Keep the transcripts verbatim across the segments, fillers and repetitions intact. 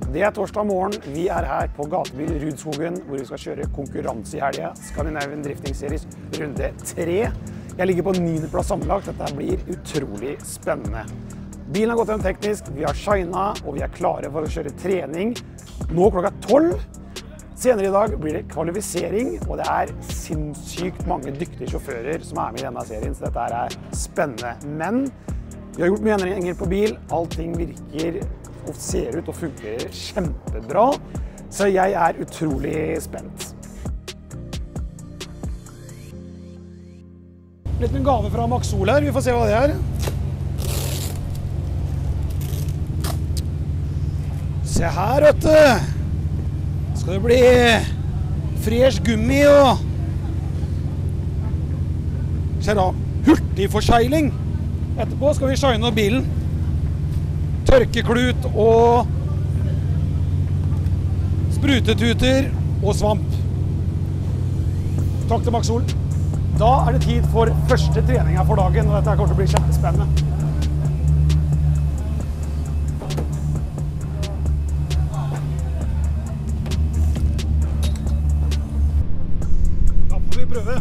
Det er torsdag morgen. Vi er her på gatebil Rudskogen, hvor vi skal kjøre konkurranse i helga. Scandinavian Drifting Series runde tre. Jeg ligger på niende plass sammenlagt. Dette blir utrolig spennende. Bilen har gått gjennom teknisk, vi har shina, og vi er klare for å kjøre trening. Nå klokka tolv. Senere i dag blir det kvalifisering, og det er sinnssykt mange dyktige sjåfører som er med i denne serien, så dette er spennende. Men vi har gjort mye endringer på bil. Allting virker og ser ut og fungerer kjempebra, så jeg er utrolig spent. Litt med gave fra Max Sol her, vi får se hva det er. Se her, vet du. Skal det bli fresh gummi og se da, hurtigforsegling. Etterpå skal vi shine opp bilen. Tørkeklut og sprutetuter og svamp. Takk til Max Sol. Da er det tid for første trening for dagen, og dette kommer til å bli kjempespennende. Da får vi prøve.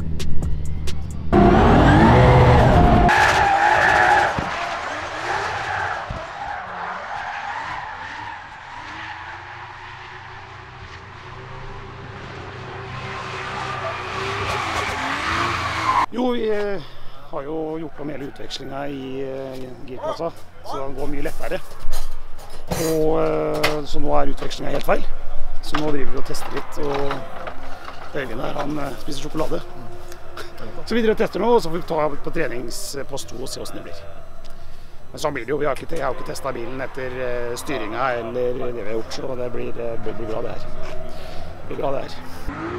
Jo, vi har jo gjort om hele utvekslingen i girklassa, så den går mye lettere. Og så nå er utvekslingen helt feil. Så nå driver vi og tester litt, og Øyvind her, han spiser sjokolade. Så vi driver og tester nå, og så får vi ta på treningspost to og se hvordan det blir. Men sånn blir det jo, vi har ikke, jeg har ikke testet bilen etter styringen eller det vi har gjort, så det blir, det blir bra det her. Det blir bra det her.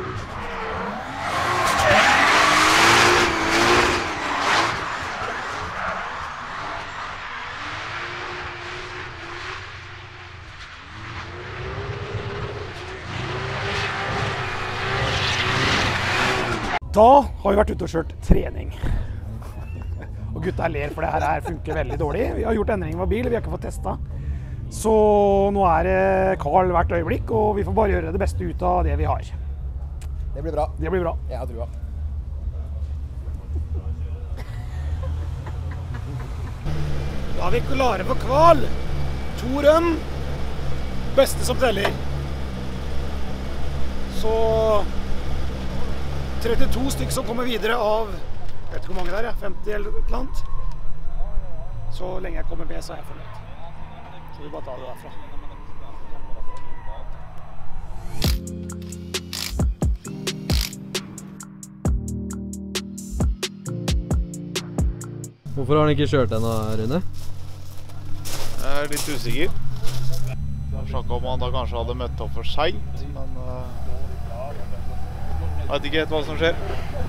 Da har vi vært ute og kjørt trening. Og gutta ler, for det her funker veldig dårlig. Vi har gjort endringer med bil, vi har ikke fått testet. Så nå er det Carl hvert øyeblikk, og vi får bare gjøre det beste ut av det vi har. Det blir bra. Det blir bra. Jeg har trua. Da er vi klare for kval. To rønn. Beste som teller. Så trettito stykker som kommer videre av, jeg vet ikke hvor mange der, femti eller et eller annet. Så lenge jeg kommer med, så er jeg fornøyd. Så vi bare tar det derfra. Hvorfor har han ikke kjørt ennå, Rune? Jeg er litt usikker. Jeg snakket om han da kanskje hadde møtt opp for sent, men uh, jeg vet ikke helt hva som skjer.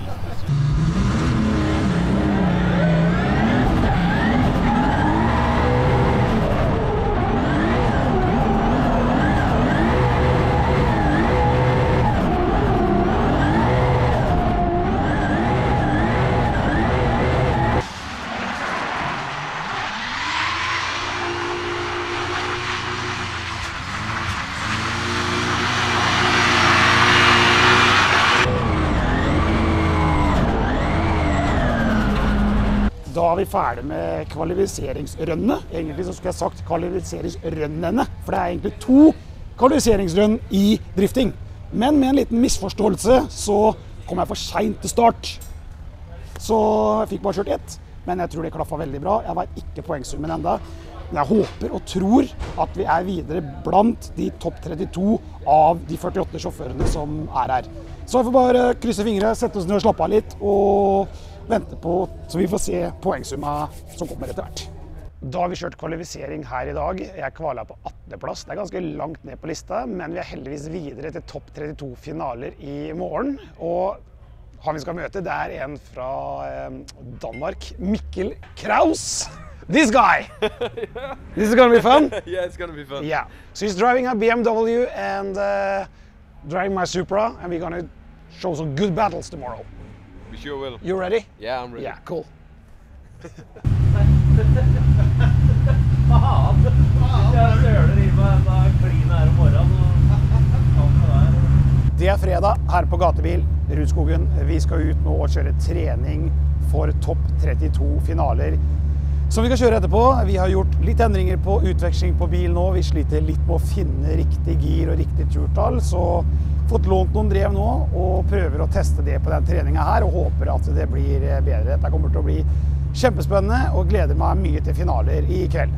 Da er vi ferdig med kvalifiseringsrønnene. Egentlig så skulle jeg sagt kvalifiseringsrønnene, for det er egentlig to kvalifiseringsrønn i drifting. Men med en liten misforståelse så kom jeg for sent til start. Så jeg fikk bare kjørt ett, men jeg tror det klaffet veldig bra. Jeg vet ikke poengsummen enda. Men jeg håper og tror at vi er videre blant de topp trettito av de førtiåtte sjåførene som er her. Så jeg får bare krysse fingre, sette oss ned og slappe av litt, og vente på, så vi får se poengsumma som kommer etter hvert. Da har vi kjørt kvalifisering her i dag. Jeg kvalet på attende plass. Det er ganske langt ned på lista, men vi er heldigvis videre til topp trettito finaler i morgen. Og han vi skal møte, det er en fra eh, Danmark, Mikkel Kraus. This guy! This is gonna be fun? Yeah, it's gonna be fun. Yeah. So he's driving a B M W and uh, driving my Supra, and we're gonna show some good battles tomorrow. We sure will. You ready? Yeah, I'm ready. Yeah, cool. Faen! Faen! Jeg ser det i meg, fredag her på Gatebil, Rudskogen. Vi skal ut nå og kjøre trening for topp trettito finaler som vi skal kjøre etterpå. Vi har gjort litt endringer på utveksling på bil nå. Vi sliter litt med å finne riktig gir og riktig turtall, så fått lånt noen drev nå og prøver å teste det på den treningen her og håper at det blir bedre. Dette kommer til å bli kjempespennende og gleder meg mye til finaler i kveld.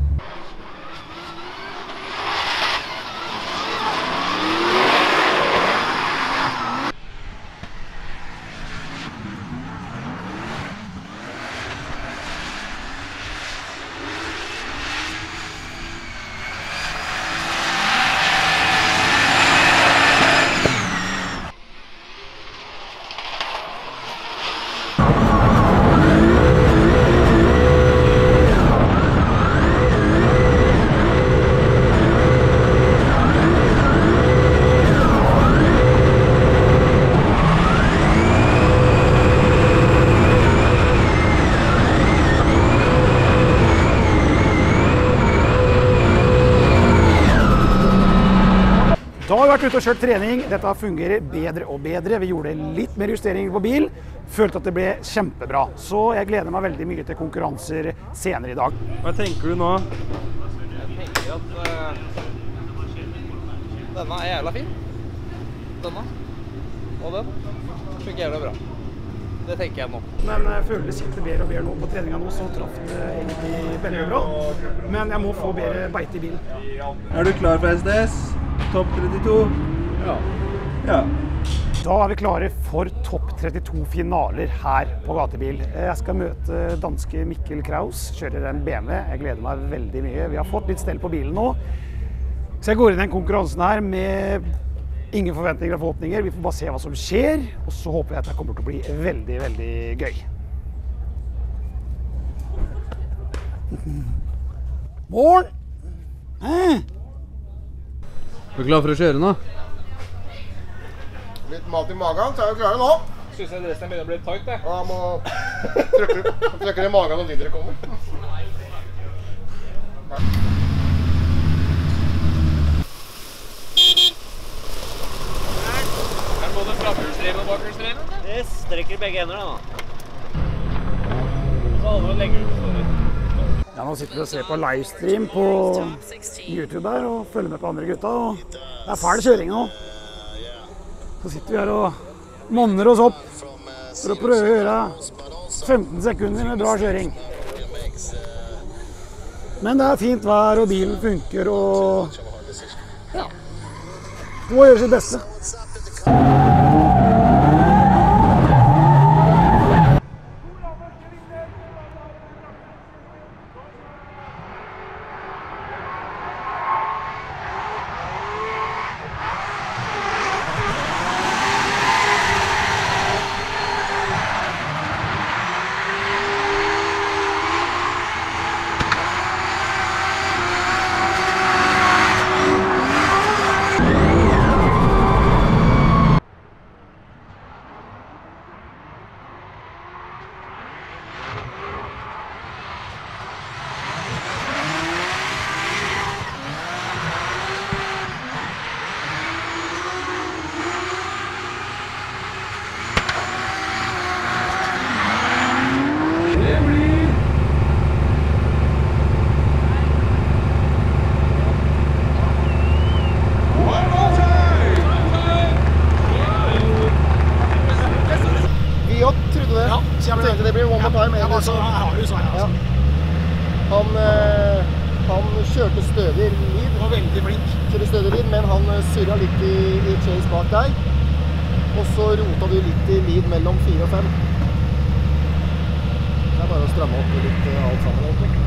Da har vi vært ute og kjørt trening. Dette fungerer bedre og bedre. Vi gjorde litt mer justeringer på bil. Følte at det ble kjempebra. Så jeg gleder meg veldig mye til konkurranser senere i dag. Hva tenker du nå? Jeg tenker at uh, denne er jævla fin. Denne. Og den. Funker jævla bra. Det tenker jeg nå. Men jeg føler det sitter bedre og bedre nå på treninga nå, så traff det egentlig veldig bra. Men jeg må få bedre beite i bilen. Er du klar for S D S? Topp trettito? Ja. Ja. Da er vi klare for topp trettito finaler her på Gatebil. Jeg skal møte danske Mikkel Kraus, kjører en B M W. Jeg gleder meg veldig mye. Vi har fått litt stell på bilen nå. Så jeg går inn i den konkurransen her med ingen forventninger og forhåpninger. Vi får bare se hva som skjer, og så håper jeg at det kommer til å bli veldig, veldig gøy. Morgen! Eh. Er du klar for å kjøre nå? Litt mat i magen, så er vi klare nå. Synes jeg dressen begynner å bli tight, det. Og jeg må trykke, trykke i magen når dere kommer. Er det både framhjulsdreven og bakhjulsdreven? Det strekker begge ender da. Så alle må legge ut story. Ja, nå sitter vi og ser på livestream på YouTube her og følger med på andre gutta. Og det er fæl kjøring nå. Så sitter vi her og monner oss opp for å prøve å gjøre femten sekunder med bra kjøring. Men det er fint vær og bilen funker og ja, må gjøre sitt beste. Han, han kjørte stødig lead, var veldig flink. Kjørte stødig lead, men han surret litt i, i chase bak deg. Og så rota du litt i lead mellom fire og fem. Det er bare å stramme opp litt alt sammen egentlig.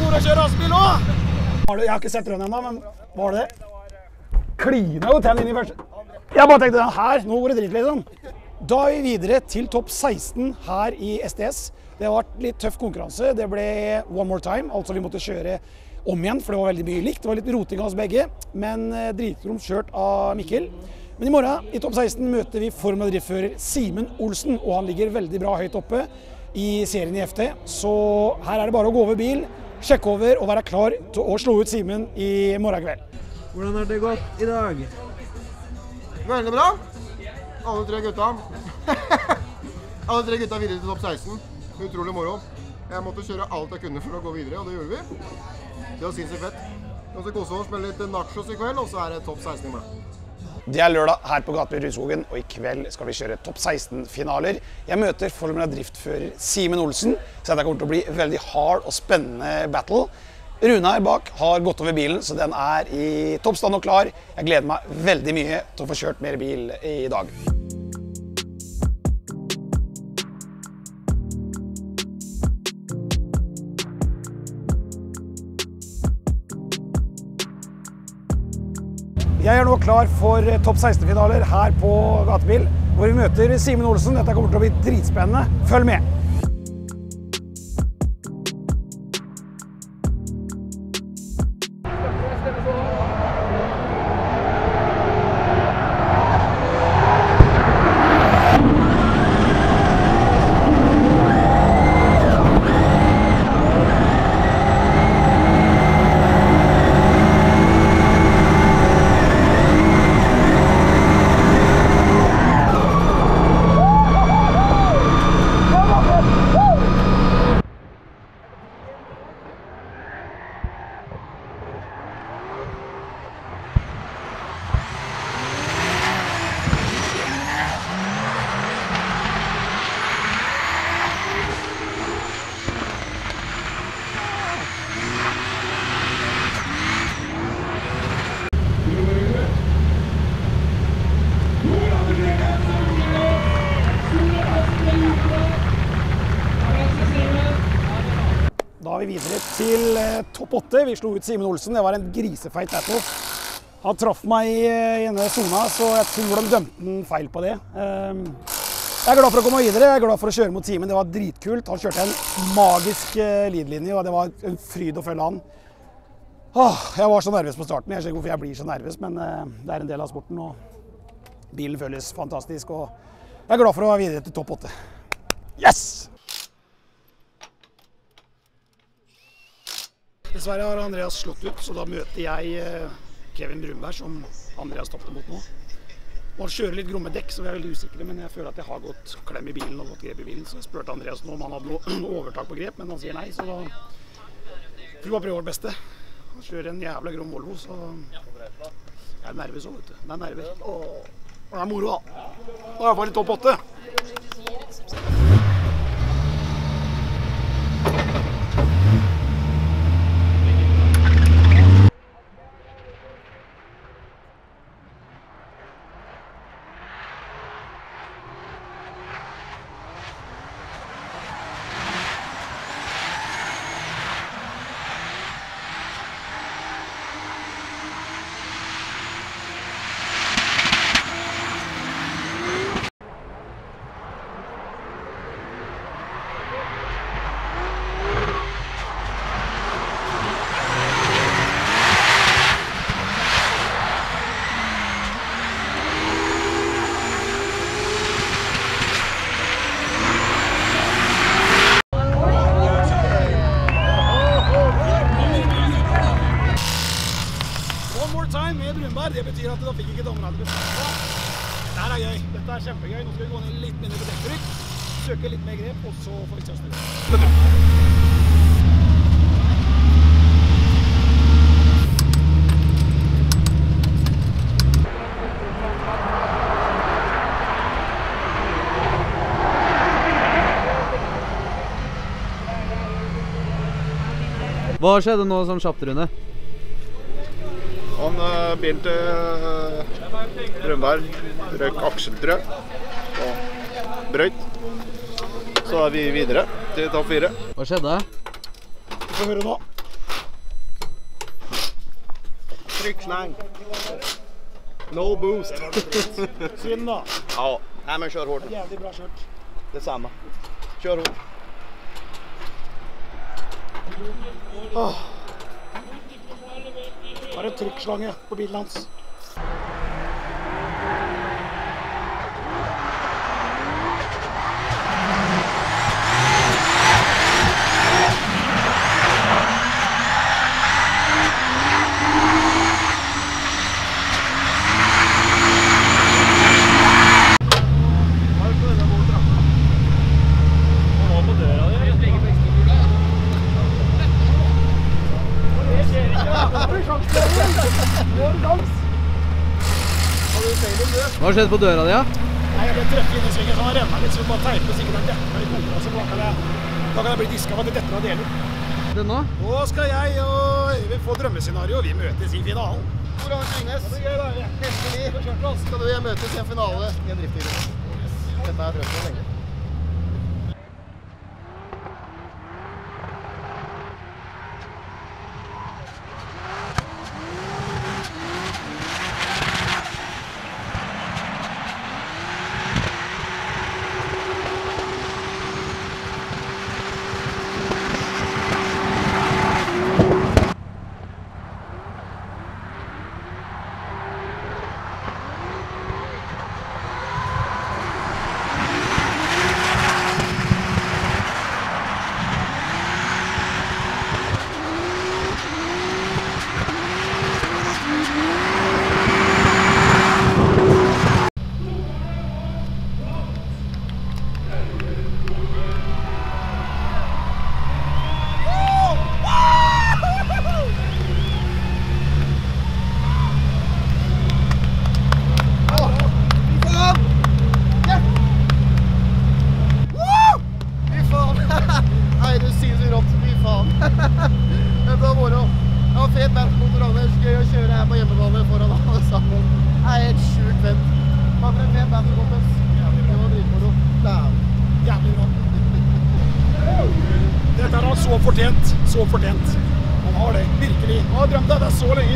for å kjøre rasebil også! Jeg har ikke sett rønnen ennå, men var det det? Klina jo tenn inn i første. Jeg bare tenkte den her, nå går det dritt liksom. Da er vi videre til topp seksten her i S T S. Det har vært litt tøff konkurranse. Det ble one more time, altså vi måtte kjøre om igjen, for det var veldig mye likt. Det var litt roting av oss begge, men dritromt kjørt av Mikkel. Men i morgen, i topp seksten, møter vi Formel driftfører Simen Olsen, og han ligger veldig bra høyt oppe i serien i F T. Så her er det bare å gå over bil, sjekke over og være klar til å slå ut Simen i morgen kveld. Hvordan har det gått i dag? Veldig bra. Alle tre gutta. Alle tre gutta videre til topp seksten. Utrolig moro. Jeg måtte kjøre alt jeg kunne for å gå videre, og det gjorde vi. Det var sinnssykt fett. Og så koser vi oss med litt nachos i kveld, og så er det topp seksten i morgen. Det er lørdag her på Gatebil Rudskogen, og i kveld skal vi kjøre topp seksten-finaler. Jeg møter Formel driftfører Simen Olsen, så det kommer til å bli veldig hard og spennende battle. Rune her bak har gått over bilen, så den er i toppstand og klar. Jeg gleder meg veldig mye til å få kjørt mer bil i dag. Jeg er nå klar for topp seksten-finaler her på Gatebil, hvor vi møter Simen Olsen. Dette kommer til å bli dritspennende. Følg med! Da er vi videre til eh, topp åtte. Vi slo ut Simen Olsen. Det var en grisefeit battle. Han traff meg i eh, denne zona, så jeg tror de dømte den feil på det. Um, jeg er glad for å komme videre. Jeg er glad for å kjøre mot Simen. Det var dritkult. Han kjørte en magisk eh, lead-linje, og det var en fryd å følge han. Åh, jeg var så nervøs på starten. Jeg skjønner ikke hvorfor jeg blir så nervøs, men eh, det er en del av sporten, og bilen føles fantastisk. Og jeg er glad for å være videre til topp åtte. Yes! Dessverre har Andreas slått ut, så da møter jeg Kevin Brunberg, som Andreas tapte mot nå. Og han kjører litt gromme dekk, så vi er veldig usikre, men jeg føler at jeg har gått klem i bilen og gått grep i bilen. Så jeg spurte Andreas nå om han hadde noe overtak på grep, men han sier nei, så da får vi bare prøve vårt beste. Han kjører en jævla grom Volvo, så jeg er nervøs også, vet du. Det er nerver. Åh, det er moro da. Da er jeg bare i topp åtte. Det betyr at da fikk ikke dommerne det bestemt. Dette er gøy. Dette er kjempegøy. Nå skal vi gå ned litt mindre på dekktrykk, søke litt mer grep, og så får vi se oss ned. Hva skjedde nå sånn kjapt, Rune? Han uh, bilen til uh, Brunberg røk akseltrø og brøyt. Så er vi videre til topp fire. Hva skjedde? Vi får høre nå. Tryckslang. No boost. Synd da. Ja, nej men kör hårt. Jævlig bra kjørt. Detsamma. Kör hårt. Åh. Bare en trykkslange på bilen hans. Hva har skjedd på døra di, ja? Nei, jeg ble trøtt inn i svingen, så han renner litt, så bare teiper sikkert den detter meg i kola, så da kan jeg, da kan jeg bli disket for at det detter av deler. Den nå? Nå skal jeg og Øyvind få drømmescenario, vi møtes i finalen. Hvor har du Ringnes? Det er gøy da, ja. Endelig skal du og jeg møtes i en finale i en driftbil. Dette har jeg drømt om lenge. Så fortjent, så fortjent. Han har det, virkelig. Han har drømt det så lenge.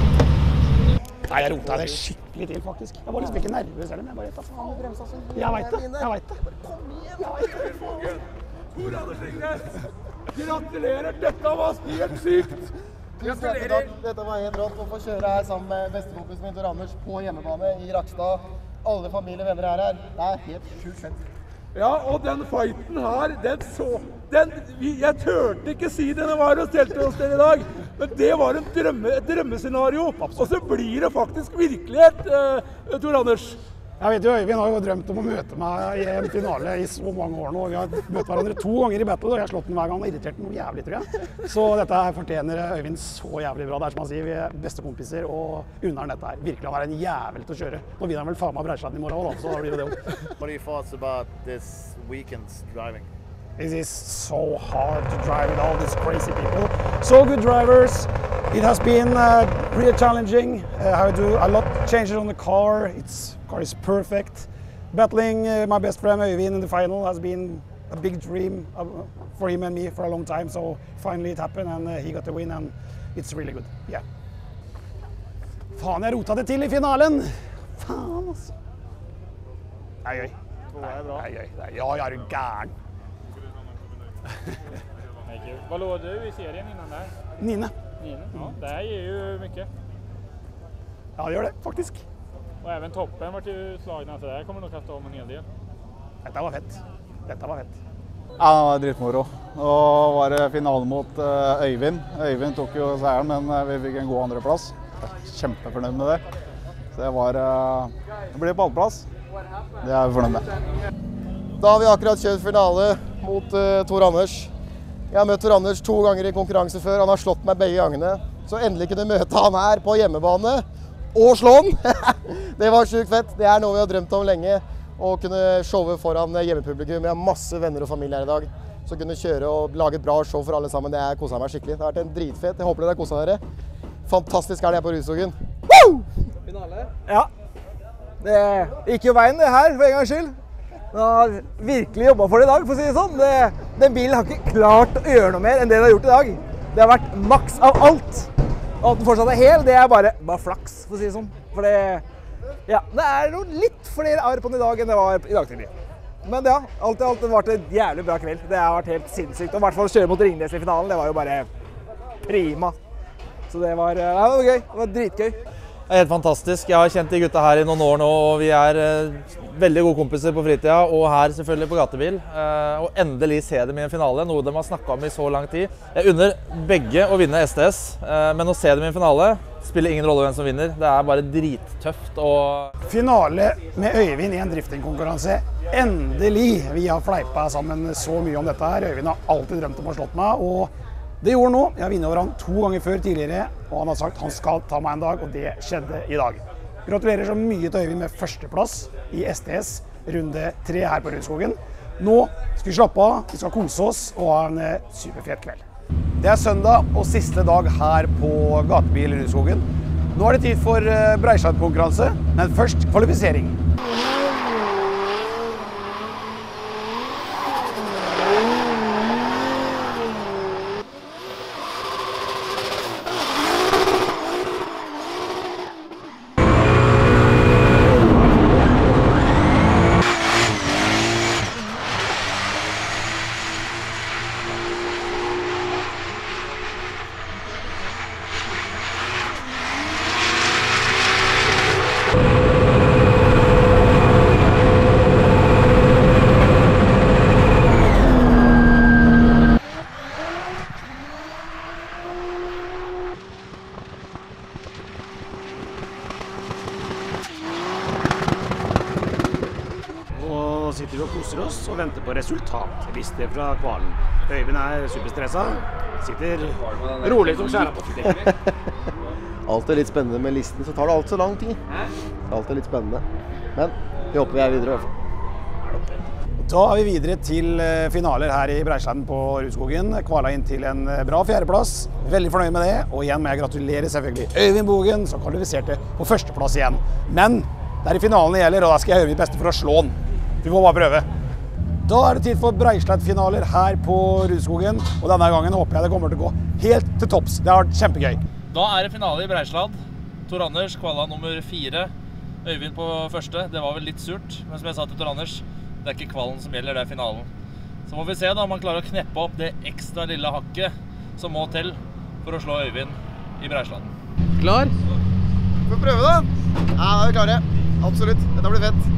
Nei, jeg rota det skikkelig til, faktisk. Jeg var liksom ikke nervøs eller, men jeg bare vet det. Jeg vet det, jeg vet det. Jeg vet det. Hvor er det, Ringnes? Gratulerer, dette var helt sykt. Gratulerer. Dette var helt rått å få kjøre her sammen med bestekompisen min Tor Anders på hjemmebane i Rakstad. Alle familie og venner er her. Det er helt sjukt fett. Ja, og den fighten her, den så... Den, jeg tørte ikke si det når jeg var og stelte oss der i dag, men det var en drømme, et drømmescenario. Og så blir det faktisk virkelighet, uh, Tor Anders. Jeg vet jo, Øyvind har jo drømt om å møte meg i en finale i så mange år nå. Vi har møtt hverandre to ganger i battle, og jeg har slått den hver gang og irritert den noe jævlig, tror jeg. Så dette her fortjener Øyvind så jævlig bra. Det er som han sier, vi er bestekompiser og unner han dette her. Virkelig, han er en jævel til å kjøre. Nå vinner han vel faen meg Breitscheiden i morgen også, da, så da blir det det jo. What are your thoughts about this weekend's driving? It is so hard to drive with all these crazy people. So good drivers. It has been uh, really challenging. Uh, I do a lot of changes on the car. It's car is perfect. Battling uh, my best friend Øyvind in the final has been a big dream uh, for him and me for a long time. So finally it happened and uh, he got the win and it's really good. Yeah. Faen, jeg rota det til i finalen. Faen, altså. Det er gøy. Det er gøy. Ja, jeg er gæren. Vad låg du i serien innan där? Nine. Nine? Ja, det här ger ju mycket. Ja, det gjør det, faktisk. Och även toppen var ju slagna, så det här kommer nog kasta om en hel del. Dette var fett. Dette var fett. Ja, det var dritmoro. Nå var det finalen mot uh, Øyvind. Øyvind tok jo seieren, men uh, vi fikk en god andreplass. Jeg er kjempefornøyd med det. Så det var... Uh, det ble pallplass. Det er vi fornøyd med. Da har vi akkurat kjørt finale mot uh, Tor Anders. Jeg har møtt Tor Anders to ganger i konkurranse før. Han har slått meg begge gangene. Så endelig kunne møte han her på hjemmebane og slå han. Det var sjukt fett. Det er noe vi har drømt om lenge. Å kunne showe foran hjemmepublikum. Vi har masse venner og familie her i dag. Så kunne kjøre og lage et bra show for alle sammen. Det har koset meg skikkelig. Det har vært en dritfett. Jeg håper dere har koset dere. Fantastisk er det på Rudskogen. Finale? Ja. Det gikk jo veien det her, for en gangs skyld. Den har virkelig jobbet for det i dag, for å si det sånn. Det, den bilen har ikke klart å gjøre noe mer enn det den har gjort i dag. Det har vært maks av alt. Og at den fortsatt er hel, det er bare, bare flaks, for å si det sånn. For det, ja, det er jo litt flere arr på den i dag enn det var i dag tidlig. Men ja, alt i alt det var en jævlig bra kveld. Det har vært helt sinnssykt. Og i hvert fall å kjøre mot Ringnes i finalen, det var jo bare prima. Så det var, ja, det var gøy. Det var dritgøy. Det er helt fantastisk. Jeg har kjent de gutta her i noen år nå, og vi er eh, veldig gode kompiser på fritida, og her selvfølgelig på gatebil. Eh, og endelig se dem i en finale, noe de har snakket om i så lang tid. Jeg unner begge å vinne S T S, eh, men å se dem i en finale spiller ingen rolle hvem som vinner. Det er bare drittøft. Og finale med Øyvind i en driftingkonkurranse. Endelig! Vi har fleipa sammen så mye om dette her. Øyvind har alltid drømt om å ha slått meg, og det gjorde han nå. Jeg har vunnet over han to ganger før tidligere, og han har sagt han skal ta meg en dag, og det skjedde i dag. Gratulerer så mye til Øyvind med førsteplass i S T S runde tre her på Rudskogen. Nå skal vi slappe av, vi skal kose oss og ha en superfet kveld. Det er søndag og siste dag her på gatebil Rudskogen. Nå er det tid for Breisland-konkurranse, men først kvalifisering. Sitter vi og koser oss og venter på resultatliste fra kvalen. Øyvind er superstressa, sitter rolig som skjæra på det. Alt er litt spennende med listen, så tar det alt så lang tid. Alt er litt spennende. Men vi håper vi er videre i hvert fall. Da er vi videre til finaler her i Breisland på Rudskogen. Kvala inn til en bra fjerdeplass. Veldig fornøyd med det, og igjen må jeg gratulere selvfølgelig Øyvind Bogen, som kvalifiserte på førsteplass igjen. Men det er i finalen det gjelder, og da skal jeg gjøre mitt beste for å slå den. Vi får bare prøve. Da er det tid for Breisland-finaler her på Rudskogen, og denne gangen håper jeg det kommer til å gå helt til topps. Det har vært kjempegøy. Da er det finale i Breisland. Tor Anders, kvala nummer fire. Øyvind på første. Det var vel litt surt, men som jeg sa til Tor Anders, det er ikke kvalen som gjelder, det er finalen. Så må vi se da om man klarer å kneppe opp det ekstra lille hakket som må til for å slå Øyvind i Breisland. Klar? Vi får prøve da. Ja, da er vi klare. Absolutt. Dette blir fett.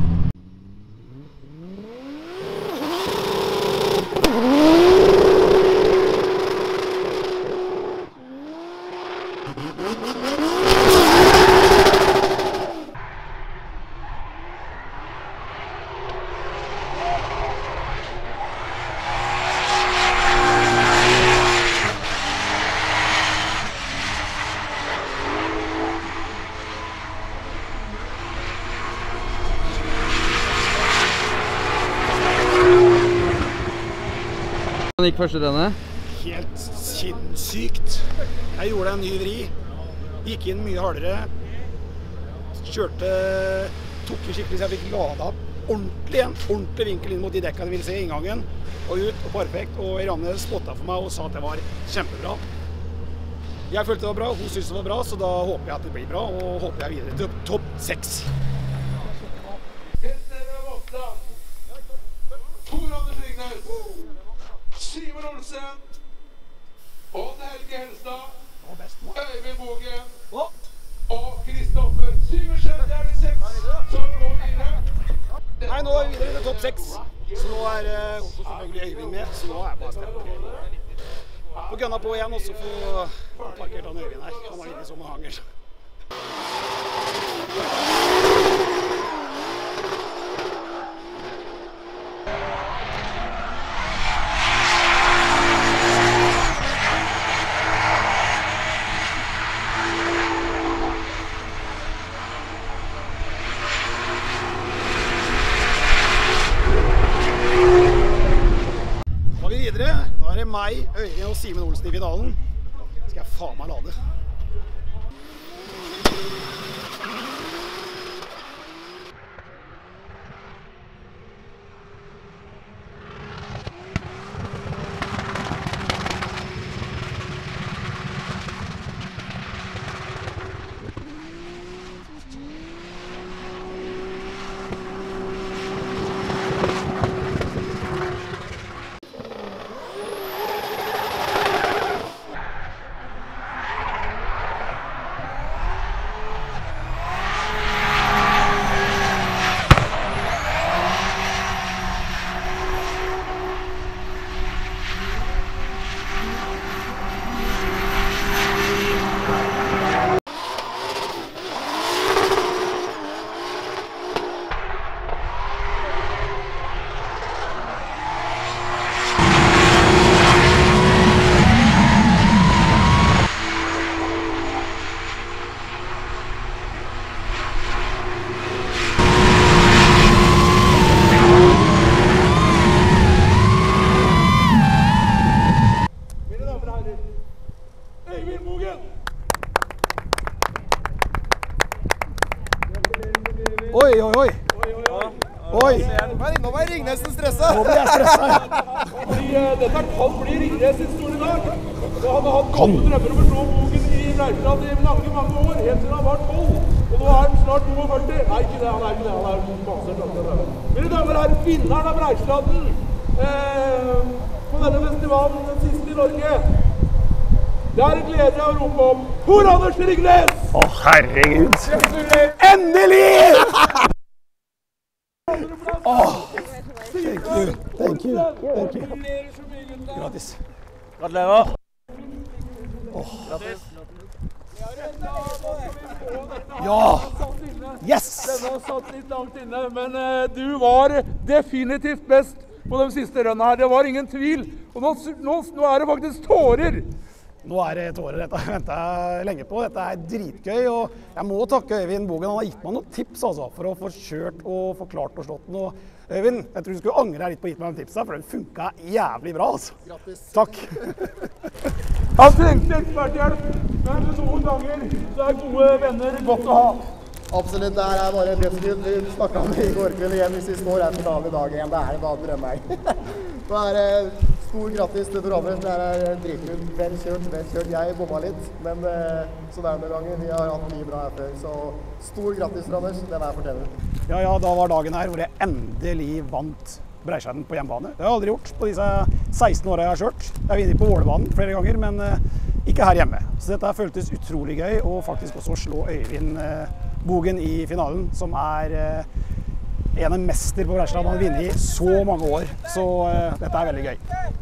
Hvordan gikk første rennet? Helt sinnssykt. Jeg gjorde en ny vri, gikk inn mye hardere, kjørte, tok i skikkelig så jeg fikk lada ordentlig en ordentlig vinkel inn mot de dekka jeg ville se i inngangen, og ut, og perfekt, og Iranne spottet for meg og sa at det var kjempebra. Jeg følte det var bra, hun syntes det var bra, så da håper jeg at det blir bra, og håper jeg videre til topp seks. Simon Olsen, Odd Helge Helstad, Øyvind Bogen og Kristoffer Syversen. Det er de seks som går videre. Nei, nå er vi videre til topp seks. Så nå er uh, også selvfølgelig Øyvind med, så nå er jeg bare stemt. Få gønna på igjen, og så få parkert han Øyvind her. Han har ikke så mange hanger. Nå er det meg, Øyvind og Simon Olsen i finalen. Skal jeg faen meg lade. damer og herrer, Øyvind Bogen! Oi, oi, oi! Oi! Nå var Ringnesen stresset! Nå blir jeg stresset! Fordi uh, dette kan bli Ringnes sin store dag. Og han har hatt gode drømmer om å slå Bogen i Breisland i mange, mange år, helt siden han var tolv. Og nå er han snart toogførti. Nei, ikke det, han er ikke det, han er masse. Mine damer og herrer, vinneren av Breislanden eh, på denne festivalen, den siste i Norge. Det er en glede å rope om Tor Anders Ringnes! Å, herregud! Endelig! Åh, thank you, thank you, thank you. Gratis. Gratulerer. Åh. Ja! Yes! Denne satt litt langt inne, men uh, du var definitivt best på de siste rønne her. Det var ingen tvil. Og nå, nå, nå er det faktisk tårer. Nå er det tårer. Dette har jeg ventet lenge på. Dette er dritgøy, og jeg må takke Øyvind Bogen. Han har gitt meg noen tips altså, for å få kjørt og forklart og slått den. Og Øyvind, jeg tror du skulle angre deg litt på å gitt meg de tipsene, for den funket jævlig bra. Altså. Grattis. Takk. Han trengte eksperthjelp, men noen ganger så er gode venner godt å ha. Absolutt, det her er bare et dødskudd. Vi snakket om det i går kveld igjen. Hvis vi står her på dagen i dag igjen, det er bare drømmer. Det er eh, stor grattis til Tor Anders. Det er dritkult. Vel kjørt, vel kjørt. Jeg bomma litt, men eh, så det er noen ganger. Vi har hatt mye bra her før, så stor grattis til Anders. Det der fortjener du. Ja, ja, da var dagen her hvor jeg endelig vant Breisland på hjemmebane. Det har jeg aldri gjort på disse seksten årene jeg har kjørt. Jeg har vunnet på Vålerbanen flere ganger, men eh, ikke her hjemme. Så dette føltes utrolig gøy, og faktisk også slå Øyvind eh, Bogen i finalen, som er eh, en av mester på Breisland. Han har vunnet i så mange år, så uh, dette er veldig gøy.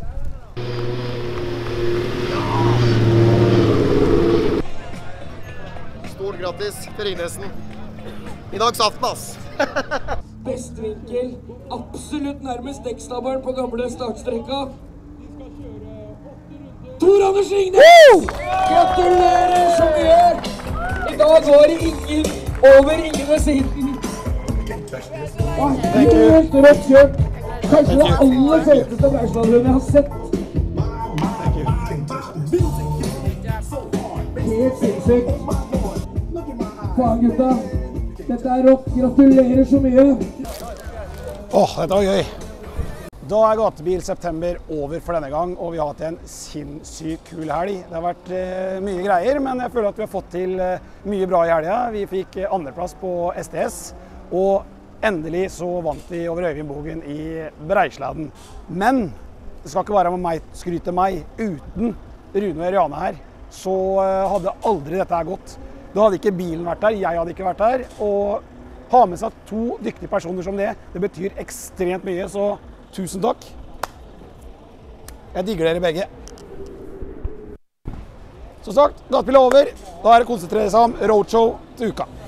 Stor grattis til Ringnesen. I dag saften, ass. Best vinkel, absolutt nærmest dekkstabelen på gamle startstrekka. Tor Anders Ringnes! Gratulerer så mye! I dag var det ingen over Ringenes siden. Helt rødt kjørt. Kanskje det aller feteste Breislandrundet jeg har sett. Helt sinnssykt. Faen, gutta. Dette er rått. Gratulerer så mye. Åh, dette var gøy. Da er Gatebil September over for denne gang, og vi har hatt en sinnssykt kul helg. Det har vært eh, mye greier, men jeg føler at vi har fått til eh, mye bra i helga. Vi fikk eh, andreplass på S T S, og endelig så vant vi over Øyvind Bogen i Breisland. Men det skal ikke være med meg, skryte meg, uten Rune og Riane her, så uh, hadde aldri dette her gått. Da hadde ikke bilen vært der, jeg hadde ikke vært der, og ha med seg to dyktige personer som det, det betyr ekstremt mye, så tusen takk. Jeg digger dere begge. Som sagt, Gatebil er over. Da er det konsentrere seg om roadshow til uka.